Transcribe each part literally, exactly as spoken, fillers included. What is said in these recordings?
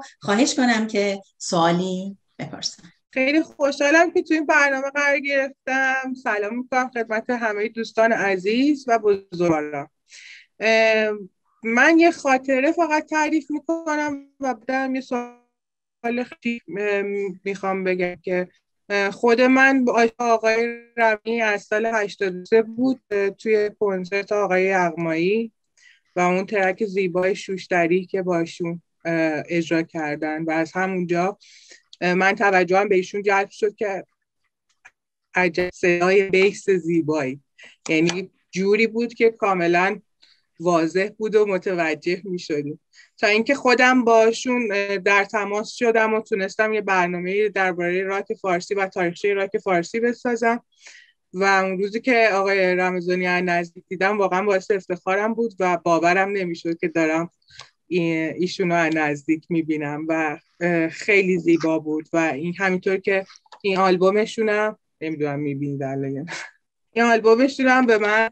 خواهش کنم که سوالی بپرسن. خیلی خوشحالم که تو این برنامه قرار گرفتم. سلام میکنم خدمت همه دوستان عزیز و بزرگواران. من یه خاطره فقط تعریف میکنم و بعدم یه سوال خیلی میخوام بگم که خود من با آقای رمی از سال هشتاد و سه بود توی کنسرت آقای یغمایی و اون ترک زیبای شوشتری که باشون اجرا کردن و از همونجا من توجهم به ایشون جلب شد که عجب صدای بیس زیبایی، یعنی جوری بود که کاملا واضح بود و متوجه می شدیم تا اینکه خودم باشون در تماس شدم و تونستم یه برنامه درباره راک فارسی و تاریخچه راک فارسی بسازم و اون روزی که آقای رمضانی از نزدیک دیدم واقعا باعث افتخارم بود و باورم نمیشد که دارم ایشونو از نزدیک میبینم و خیلی زیبا بود و این همینطور که این آلبومشونم نمیدونم میبینید این آلبومشونم به من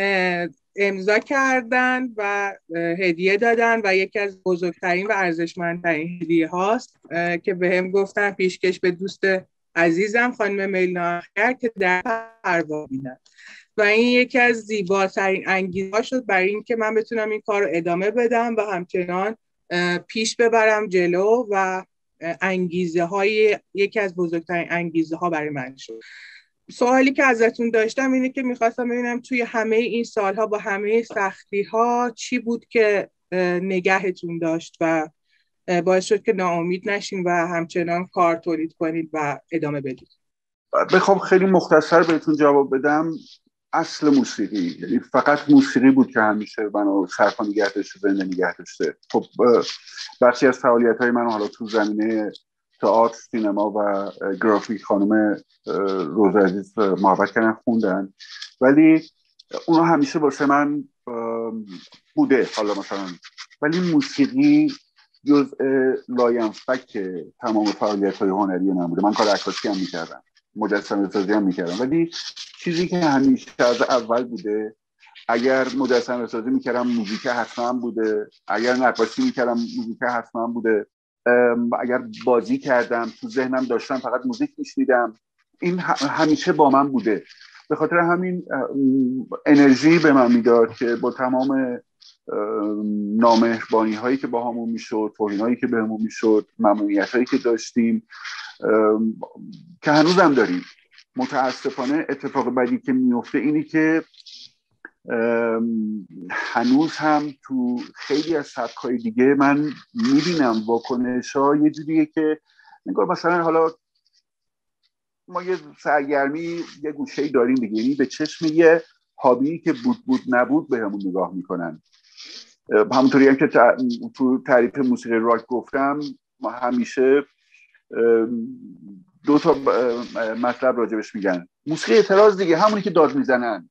امضا کردن و هدیه دادن و یکی از بزرگترین و ارزشمندترین هدیه هاست که به هم گفتن پیشکش به دوست عزیزم خانم میلنا اخگر که در پروا بینن و این یکی از زیباترین انگیزه ها شد برای این که من بتونم این کار رو ادامه بدم و همچنان پیش ببرم جلو و انگیزه های یکی از بزرگترین انگیزه ها برای من شد. سوالی که ازتون داشتم اینه که میخواستم ببینم توی همه این سالها با همه سختی ها چی بود که نگهتون داشت و باعث شد که ناامید نشین و همچنان کار تولید کنید و ادامه بدید. بخوام خیلی مختصر بهتون جواب بدم، اصل موسیقی، یعنی فقط موسیقی بود که همیشه منو سرپا نگه داشته، زنده نگه داشته. خب بخشی از فعالیت‌های من حالا تو زمینه تئاتر، سینما و گرافیک خانم روزا عزیز محبت کردن خوندن، ولی اونا همیشه واسه من بوده. حالا مثلا ولی موسیقی جزء لاینفک تمام فعالیت‌های هنری من بوده. من کار عکاسی هم می‌کردم، مجسمه سازی هم می‌کردم، ولی چیزی که همیشه از اول بوده، اگر مجسمه سازی می‌کردم موزیک حتما بوده، اگر نقاشی می‌کردم موزیک حتما بوده، اگر بازی کردم تو ذهنم داشتم فقط موزیک میشنیدم. این همیشه با من بوده. به خاطر همین انرژی به من میداد که با تمام نامهربانی هایی که با همون میشد، توهین هایی که به همون میشد، ممنوعیت هایی که داشتیم که هنوزم داریم، متاسفانه اتفاق بعدی که میفته اینی که هنوز هم تو خیلی از سبک‌های دیگه من میبینم واکنش‌ها یه جوریه که نگار مثلا حالا ما یه سرگرمی یه گوشه‌ای داریم دیگه، یعنی به چشم یه هابی که بود بود نبود به همون نگاه میکنن. همونطوری هم که تو تعریف موسیقی راک گفتم، ما همیشه دو تا مطلب راجبش میگن. موسیقی اعتراض دیگه همونی که داد میزنن.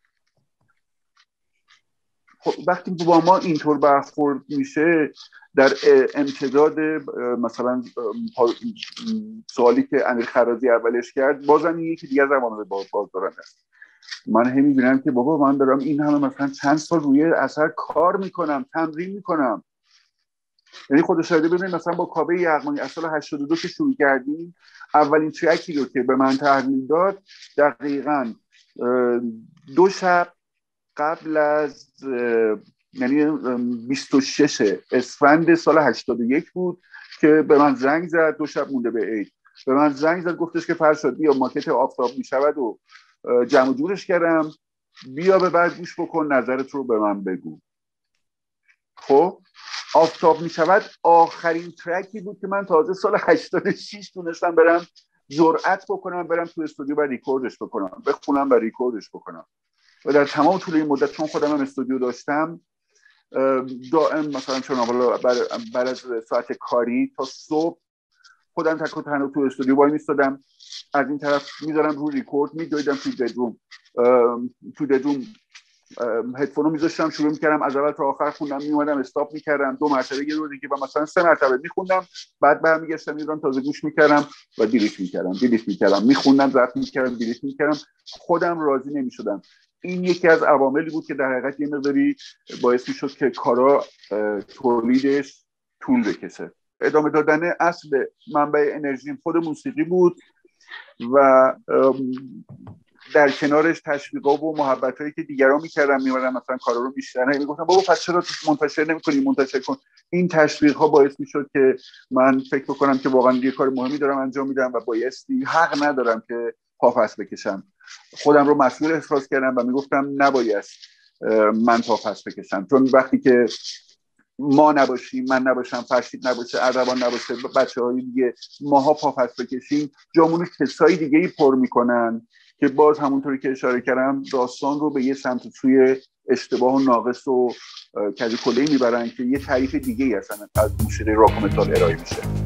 وقتی با ما اینطور برخورد میشه در امتداد مثلا سوالی که امیر خرازی اولش کرد، بازم یکی دیگه زبان باز باز دارن است. من هم میبینم که بابا من دارم این همه مثلا چند سال روی اثر کار میکنم، تمرین میکنم. یعنی خود شاهده ببینید مثلا با کاوه یغمایی از سال هشتاد و دو که شروع کردیم، اولین ترکی رو که به من تحویل داد دقیقاً دو شب قبل از یعنی بیست و شش اسفند سال هشتاد و یک بود که به من زنگ زد. دو شب مونده به عید به من زنگ زد، گفتش که فرشاد بیا ماکت آفتاب میشود و جمع جورش کردم، بیا به بعد گوش بکن، نظرت رو به من بگو. خب آفتاب میشود آخرین ترکی بود که من تازه سال هشتاد و شش تونستم برم جرأت بکنم برم تو استودیو و ریکوردش بکنم، بخونم و ریکوردش بکنم. و در تمام طول این مدت چون خودم هم استودیو داشتم، دائم مثلا چون حالا بعد از ساعت کاری تا صبح خودم تک و تنها تو استودیو وای میستادم، از این طرف میذارم رو ریکورد، میدویدم تو بدروم تو بدروم هدفونو میذاشتم، شروع میکردم از اول تا آخر خوندم، میومدم استاپ میکردم دو مرتبه یه روزی که مثلا سه مرتبه میخوندم، بعد برمیگشتم میذارم تازه گوش میکردم و دیلیت میکردم دیلیت میکردم میخوندم ضبط میکردم دیلیت میکردم. خودم راضی نمیشدم. این یکی از عواملی بود که در حقیقت یه مقداری باعث میشد که کارا تولیدش طول بکشه. ادامه دادن اصل منبع انرژیم خود موسیقی بود و در کنارش تشویقا و محبتایی که دیگران میکردن میمردن مثلا کارا رو بیشتر میگفتن بابا پس چرا منتشر نمیکنی منتشر کن. این تشویق ها باعث میشد که من فکر بکنم که واقعا یه کار مهمی دارم انجام میدم و بایستی حق ندارم که پافس بکشم. خودم رو مسئول احساس کردم و میگفتم نباید من پافس بکشم، چون وقتی که ما نباشیم، من نباشم، فرشید نباشه، اردوان نباشه، بچه‌های دیگه، ماها پافس بکشیم، جامون کسای دیگه‌ای پر میکنن که باز همونطوری که اشاره کردم داستان رو به یه سمت سوی اشتباه و ناقص و کج و کله‌ای میبرن که یه تعریف دیگه‌ای اصلا از موسیقی راک و متال ارائه میشه.